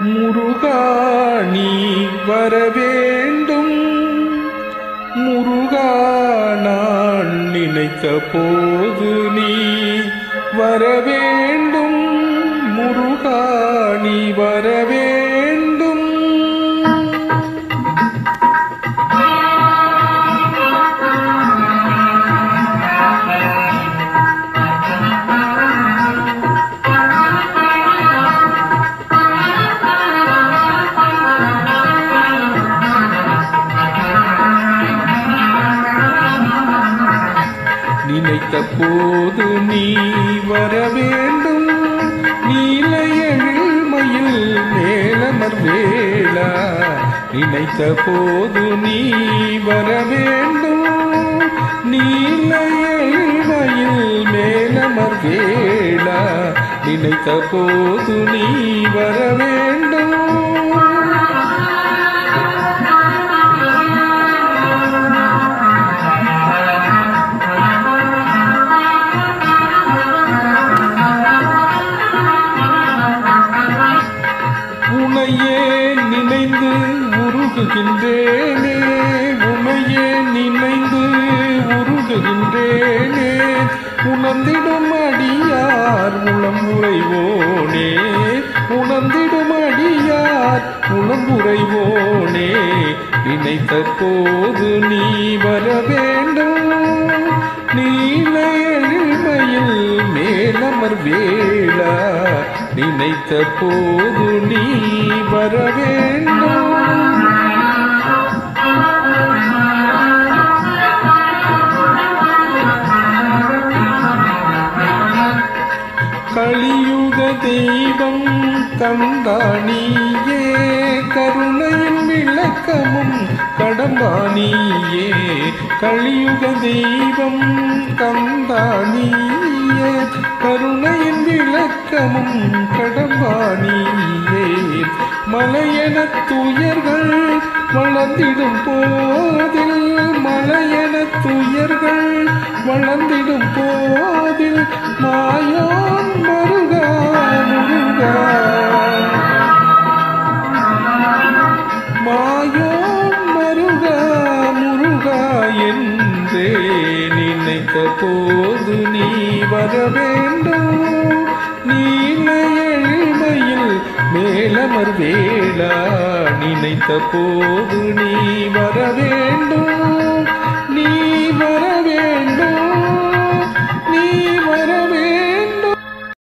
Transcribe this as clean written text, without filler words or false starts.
முருகா நீ வரவேண்டும். முருகா நான் நினைத்த போது நீ வரவேண்டும். முருகா நீ வரவேண்டும். நினைத்த போது நீ வரவேண்டும். நீல எழில்மயில் மேலமர் வேளா நினைத்த போது நீ வரவேண்டும். நீல எழில்மயில் மேலமர் வேளா நினைத்த போது நீ வரவேண்டும். உனையே நினைந்து உருகுகின்றேனே. உனையே நினைந்து உருகுகின்றேனே. உணர்ந்திடும் அடியார் உளம் உறைவோனே. உணர்ந்திடும் அடியார் உளம் உறைவோனே. நினைத்த போது நீ வரவேண்டும். நீல எழில்மயில் மேலமர் வேளா நினைத்த போது நீ வரவேண்டும். கலியுக தெய்வம் தந்தானியே. கருணையின் விளக்கமும் கடம்பானியே. கலியுக தெய்வம் தந்தானியே. கருணையின் விளக்கமும் கடம்பானியே. மலையென துயர்கள் வளர்ந்திடும் போதில். மலையென துயர்கள் வளர்ந்திடும் போதில். மாயோன் மருகா முருகா. மாயோன் மருகா முருகா என்றே நினைத்த போது நீ வரவேண்டும். நீல எழில்மயில் மேலமர் வேளா நினைத்த போது நீ வரவேண்டும்.